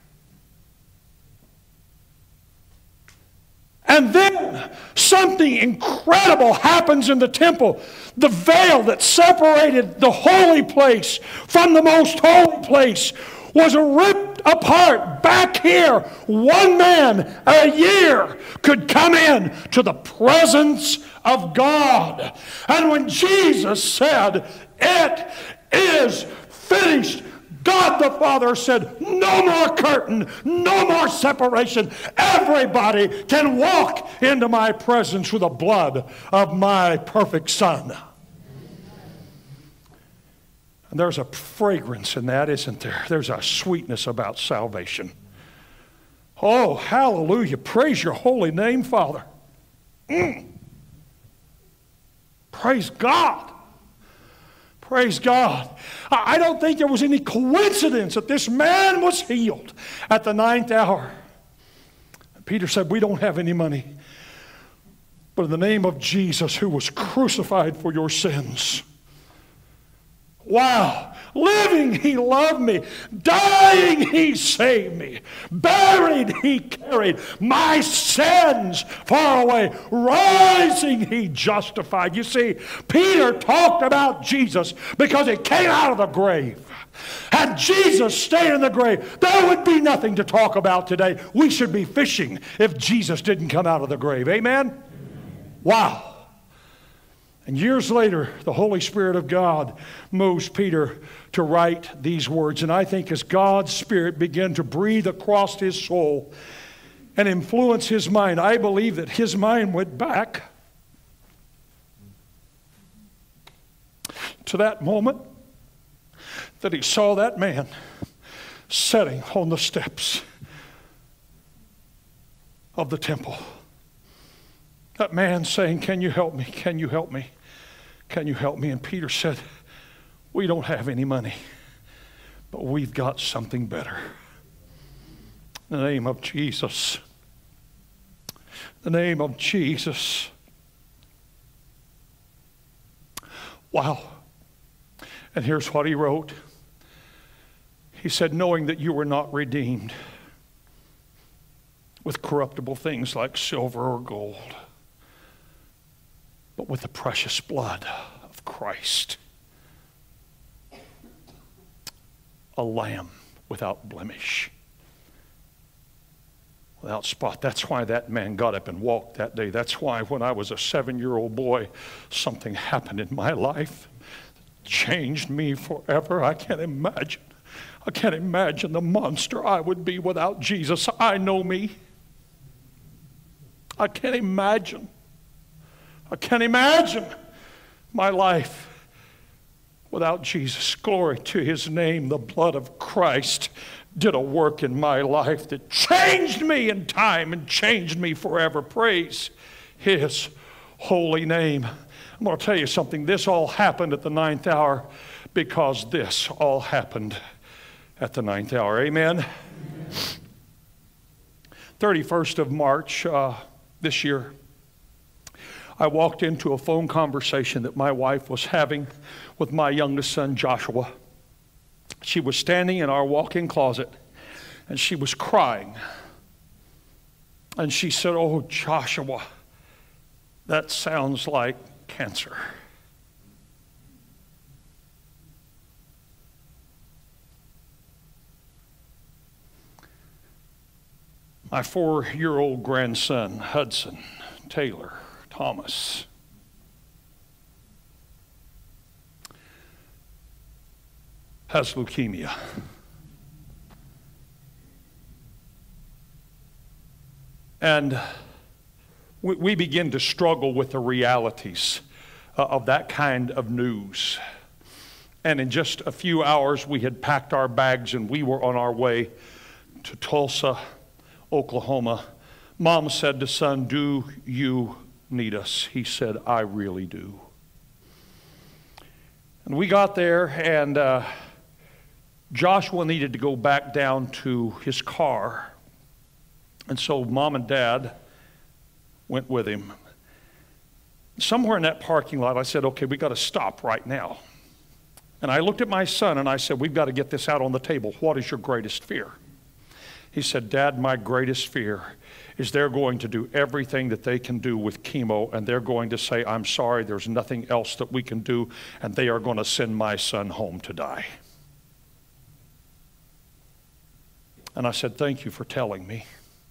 And then something incredible happens in the temple. The veil that separated the holy place from the most holy place was ripped apart. Back here, one man a year could come in to the presence of God. And when Jesus said, "It is finished," God the Father said, "No more curtain, no more separation. Everybody can walk into my presence through the blood of my perfect Son." And there's a fragrance in that, isn't there? There's a sweetness about salvation. Oh, hallelujah. Praise your holy name, Father. Praise God. Praise God. I don't think there was any coincidence that this man was healed at the 9th hour. Peter said, "We don't have any money, but in the name of Jesus, who was crucified for your sins." Wow. Living, he loved me. Dying, he saved me. Buried, he carried my sins far away. Rising, he justified. You see, Peter talked about Jesus because he came out of the grave. Had Jesus stayed in the grave, there would be nothing to talk about today. We should be fishing if Jesus didn't come out of the grave. Amen? Wow. And years later, the Holy Spirit of God moves Peter to write these words. And I think as God's Spirit began to breathe across his soul and influence his mind, I believe that his mind went back to that moment that he saw that man sitting on the steps of the temple. That man saying, "Can you help me? Can you help me? Can you help me?" And Peter said, "We don't have any money, but we've got something better. In the name of Jesus. The name of Jesus." Wow. And here's what he wrote. He said, "Knowing that you were not redeemed with corruptible things like silver or gold, but with the precious blood of Christ, a lamb without blemish, without spot." That's why that man got up and walked that day. That's why when I was a 7-year-old boy, something happened in my life that changed me forever. I can't imagine the monster I would be without Jesus. I know me. I can't imagine my life without Jesus. Glory to his name. The blood of Christ did a work in my life that changed me in time and changed me forever. Praise his holy name. I'm going to tell you something. This all happened at the 9th hour because this all happened at the 9th hour. Amen? 31st of March this year, I walked into a phone conversation that my wife was having with my youngest son, Joshua. She was standing in our walk-in closet, and she was crying. And she said, "Oh, Joshua, that sounds like cancer." My 4-year-old grandson, Hudson Taylor Thomas, has leukemia. And we begin to struggle with the realities of that kind of news. And in just a few hours, we had packed our bags and we were on our way to Tulsa, Oklahoma. Mom said to son, "Do you need us?" He said, "I really do." And we got there, and Joshua needed to go back down to his car. And so Mom and Dad went with him. Somewhere in that parking lot, I said, "Okay, we got to stop right now." And I looked at my son and I said, "We've got to get this out on the table. What is your greatest fear?" He said, "Dad, my greatest fear is they're going to do everything that they can do with chemo, and they're going to say, 'I'm sorry, there's nothing else that we can do,' and they are going to send my son home to die." And I said, "Thank you for telling me."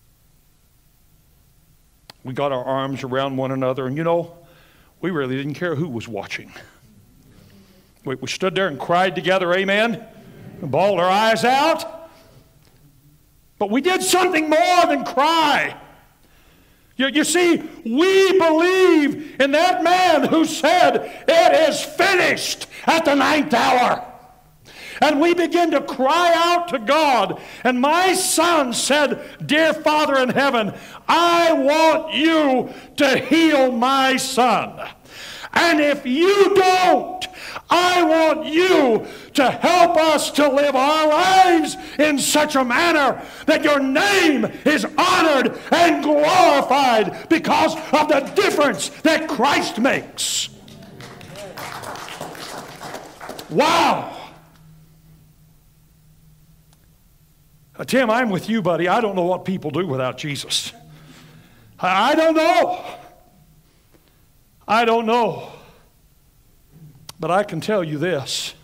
We got our arms around one another, and you know, we really didn't care who was watching. We stood there and cried together, amen, and bawled our eyes out. But we did something more than cry. You see, we believe in that man who said, "It is finished," at the 9th hour. And we begin to cry out to God. And my son said, "Dear Father in heaven, I want you to heal my son. And if you don't, I want you to help us to live our lives in such a manner that your name is honored and glorified because of the difference that Christ makes." Wow. Tim, I'm with you, buddy. I don't know what people do without Jesus. I don't know. I don't know. But I can tell you this.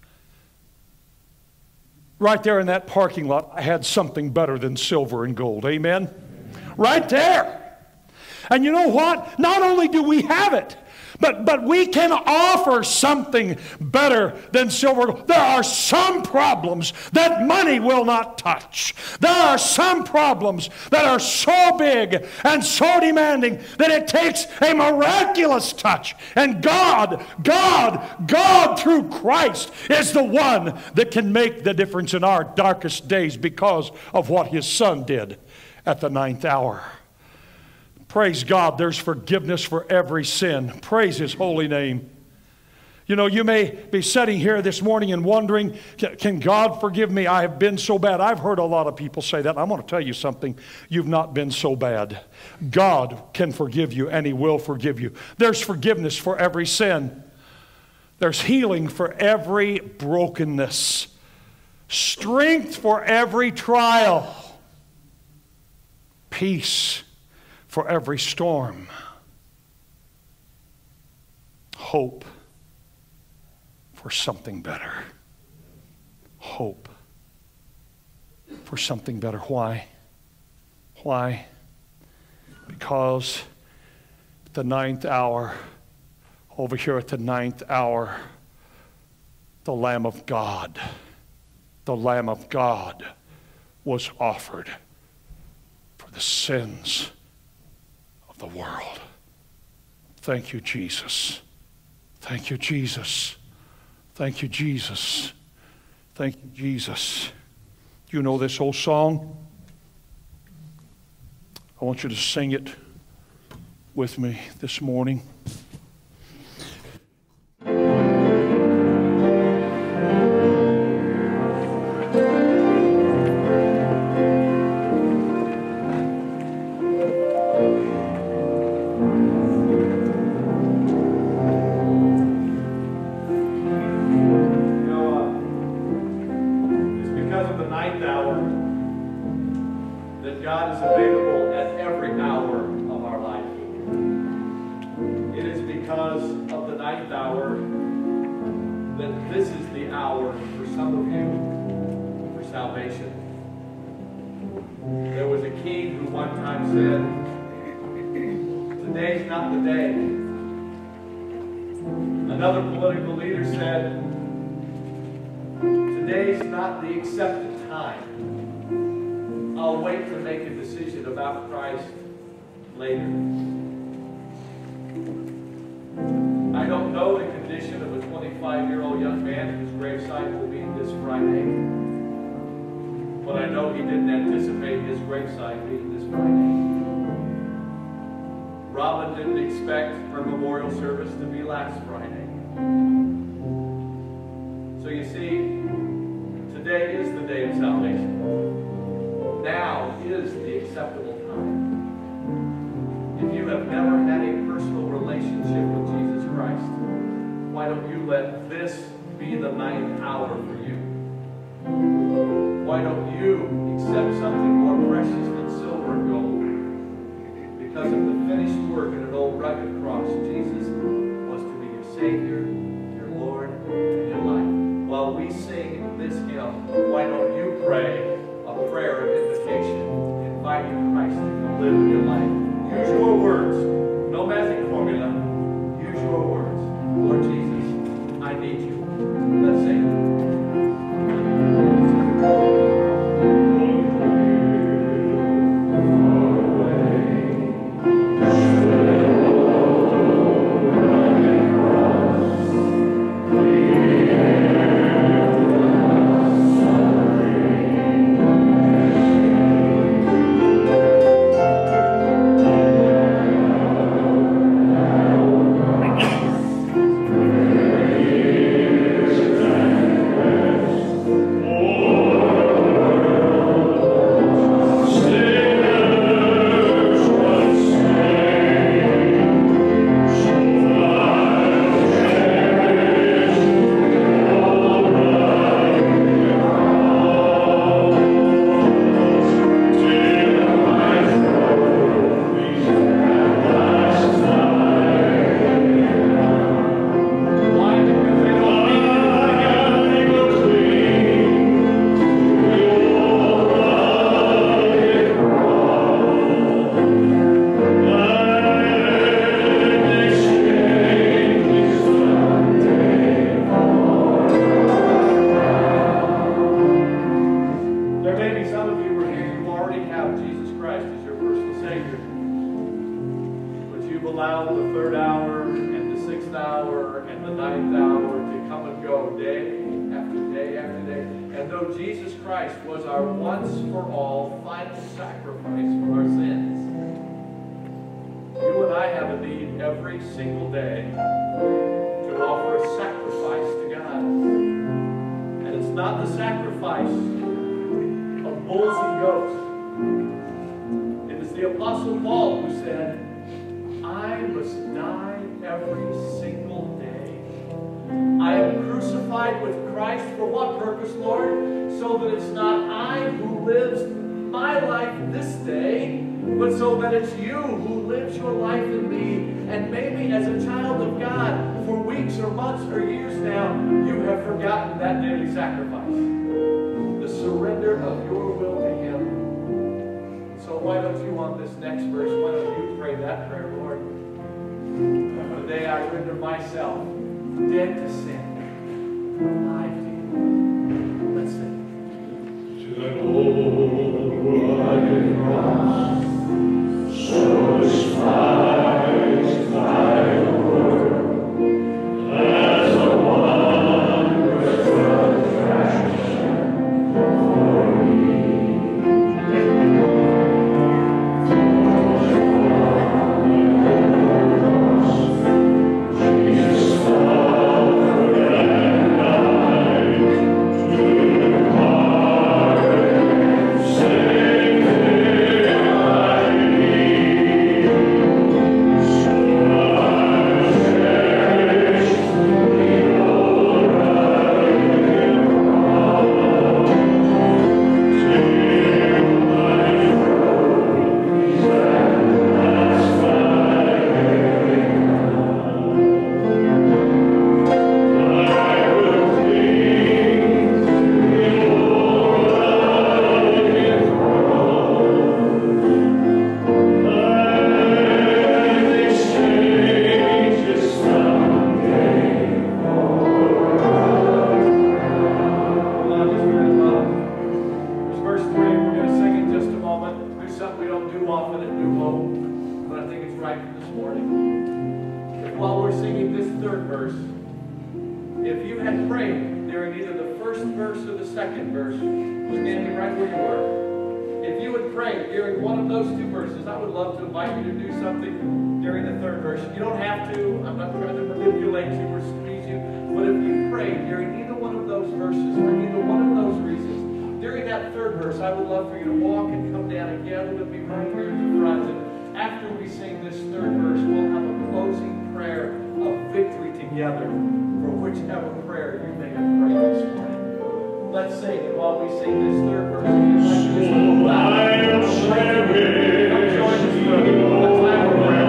Right there in that parking lot, I had something better than silver and gold. Amen? Right there. And you know what? Not only do we have it, but we can offer something better than silver. There are some problems that money will not touch. There are some problems that are so big and so demanding that it takes a miraculous touch. And God through Christ is the one that can make the difference in our darkest days because of what His Son did at the 9th hour. Praise God, there's forgiveness for every sin. Praise His holy name. You know, you may be sitting here this morning and wondering, can God forgive me? I have been so bad. I've heard a lot of people say that. I want to tell you something. You've not been so bad. God can forgive you, and He will forgive you. There's forgiveness for every sin. There's healing for every brokenness. Strength for every trial. Peace for every storm. Hope for something better. Hope for something better. Why? Why? Because at the 9th hour, over here at the 9th hour, the Lamb of God was offered for the sins of the world. Thank you, Jesus. Thank you, Jesus. Thank you, Jesus. Thank you, Jesus. Do you know this old song? I want you to sing it with me this morning. God is available at every hour of our life. It is because of the ninth hour that this is the hour for some of you for salvation. There was a king who one time said, "Today's not the day." Another political leader said, "Today's not the accepted time. I'll wait to make a decision about Christ later." I don't know the condition of a 25-year-old young man whose gravesite will be this Friday, but I know he didn't anticipate his gravesite being this Friday. Robin didn't expect her memorial service to be last Friday. So you see, today is the day of salvation. Now is the acceptable time. If you have never had a personal relationship with Jesus Christ, why don't you let this be the ninth hour for you? Why don't you accept something more precious than silver and gold? Because of the finished work in an old rugged cross, Jesus was to be your Savior, your Lord, and your life. While we sing this hymn, why don't you pray a prayer of invitation, inviting Christ to come live in your life? Use your words. No magic formula. Use your words. Lord Jesus, I need you. Let's sing. do often at New Hope, but I think it's right for this morning. If while we're singing this third verse, if you had prayed during either the first verse or the second verse, standing right where you were, if you would pray during one of those two verses, I would love to invite you to do something during the third verse. You don't have to. I'm not trying to manipulate you or squeeze you. But if you prayed during either one of those verses for either one of those reasons, during that third verse, I would love for you to walk and come down and gather with me right here at the front. And after we sing this third verse, we'll have a closing prayer of victory together for whichever prayer you may have prayed this morning. Let's sing, and while we sing this third verse, if you'd like to just go loud, come join us for a time of prayer.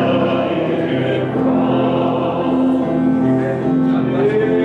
Amen. God bless you.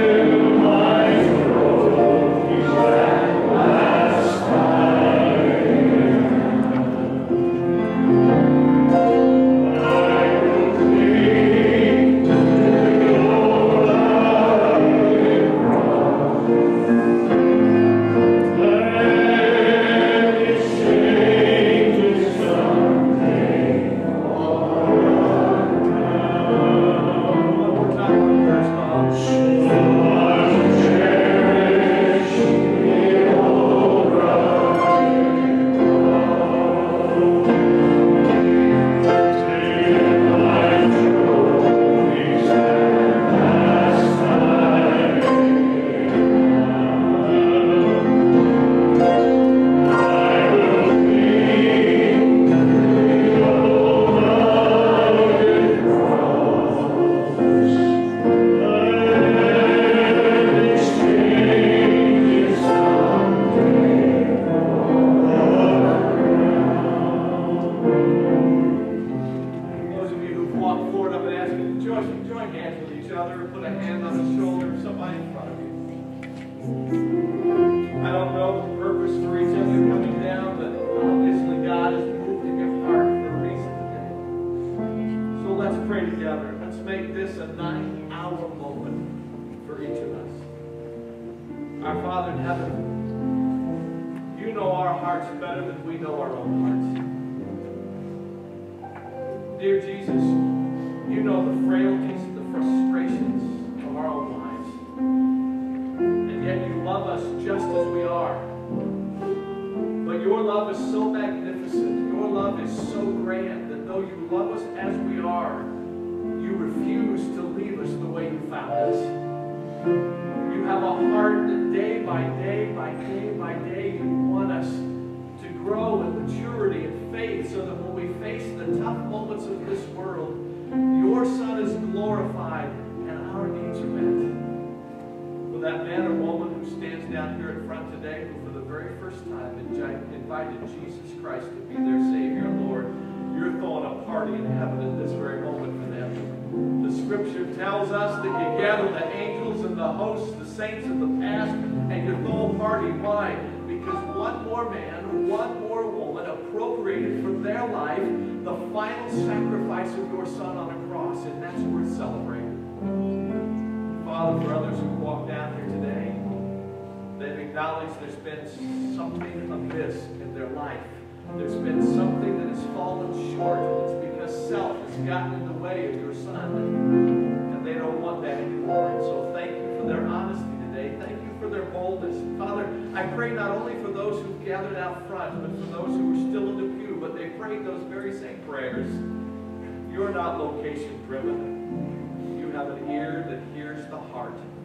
Dear Jesus, you know the frailties, the frustrations of our own lives. And yet you love us just as we are. But your love is so magnificent, your love is so grand, that though you love us as we are, you refuse to leave us the way you found us. You have a heart that day by day, by day by day, you want us to grow in maturity and faith, so that when we face the tough moments of this world, your Son is glorified and our needs are met. For that man or woman who stands down here in front today, who for the very first time invited Jesus Christ to be their Savior and Lord, you're throwing a party in heaven at this very moment for them. The Scripture tells us that you gather the angels and the hosts, the saints of the past, and you throw a party. Why? Because one more man, one more woman appropriated from their life the final sacrifice of your Son on a cross, and that's worth celebrating. Father, for others who walk down here today, they've acknowledged there's been something amiss in their life. There's been something that has fallen short, and it's because self has gotten in the way of your Son, and they don't want that anymore. And so thank you for their honesty today. Thank you for their boldness. Father, I pray not only for those who've gathered out front, but for those who are still in the pew, but they prayed those very same prayers. You're not location driven. You have an ear that hears the heart.